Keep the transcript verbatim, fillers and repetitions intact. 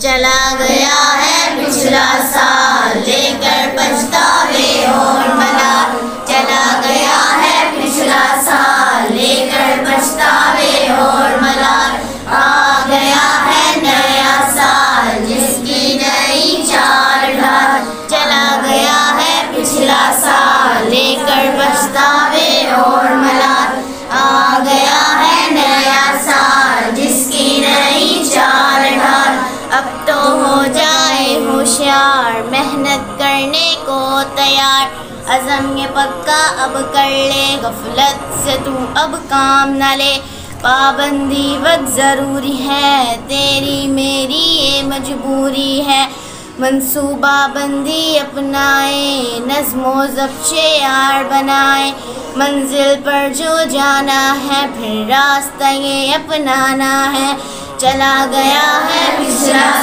चला गया है पिछला साल लेकर पछतावे और मलाल। चला गया है पिछला साल लेकर पछतावे और मलाल। आ गया है नया साल जिसकी नई चाल ढाल। चला गया है पिछला साल लेकर पछतावे और मलाल। आ गया है नया साल जिसकी नई चाल ढाल। अब तो हो जाए होशियार, मेहनत करने को तैयार। अज़म ये पक्का अब कर ले, गफलत से तू अब काम न ले। पाबंदी वक्त ज़रूरी है, तेरी मेरी ये मजबूरी है। मंसूबा बंदी अपनाए, नज़्मो ज़ब्त यार बनाए। मंजिल पर जो जाना है, फिर रास्ता ये अपनाना है। चला गया है पिछला